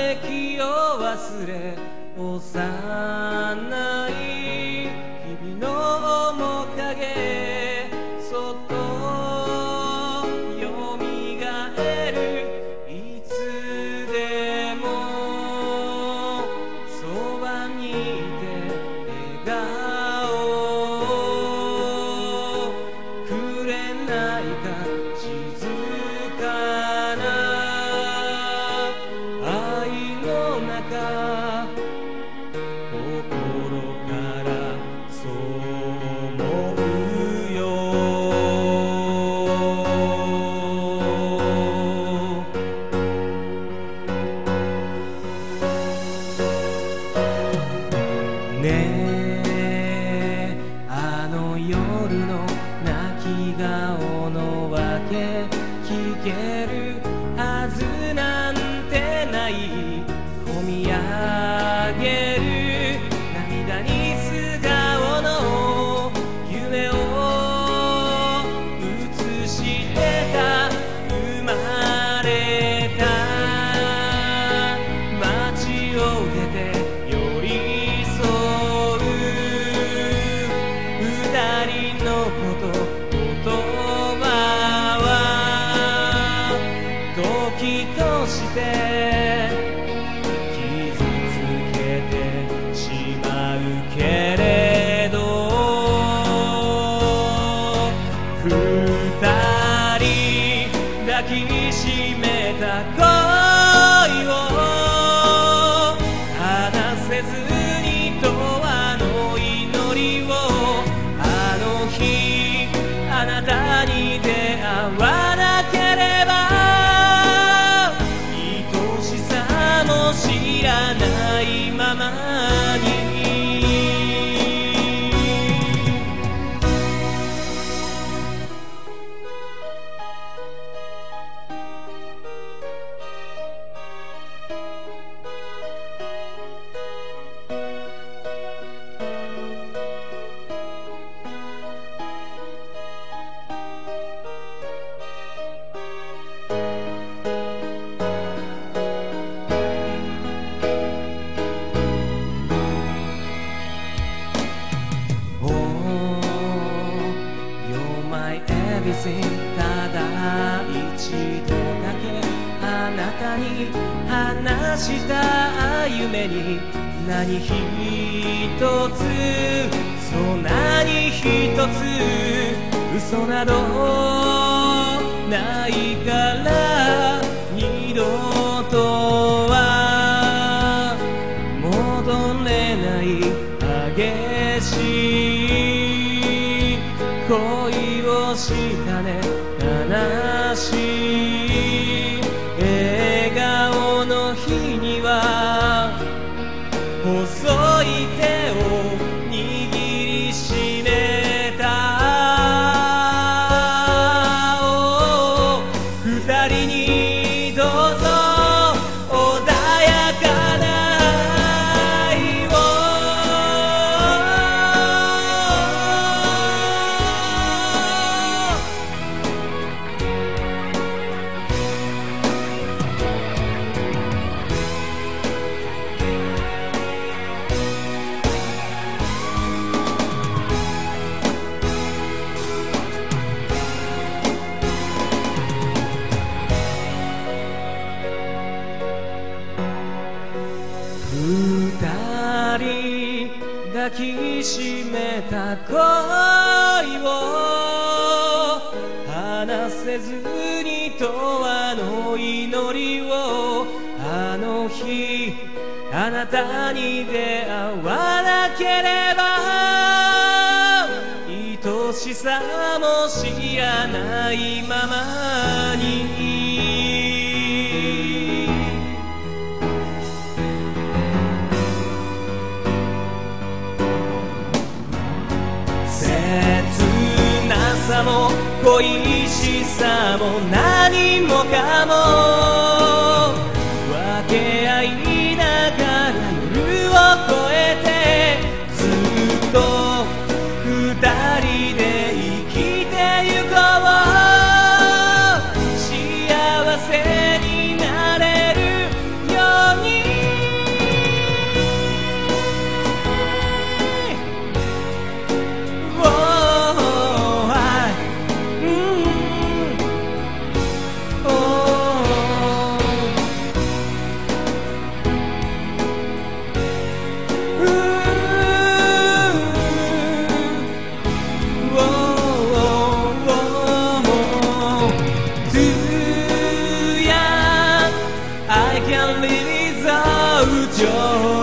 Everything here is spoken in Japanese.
きを忘れ幼い日々の面影そっとよみがえるいつでもそばにいて笑顔くれないか静かな愛の中心からそう思うよねえあの夜の泣き顔のわけ聞けるはずなんてない込み上げる涙に素顔の夢を映してた生まれた街を出て寄り添う二人の言葉は時として傷つけてしまうけれど二人抱きしめた恋を離せずに永遠の祈りをあの日あなたに出会わなければ愛しさも知らないままにただ一度だけあなたに話した夢に何一つそう何一つ嘘などないから二度とは戻れない激しい恋をしたね悲しい笑顔の日には細い手を握りしめた二人にどうぞ穏やかな愛を二人抱きしめた恋を離せずに永遠の祈りをあの日あなたに出会わなければ愛しさも知らないままにさも恋しさも何もかも分け合いながら夜を越えてずっと二人で生きてゆこう幸せになれるように I can live without your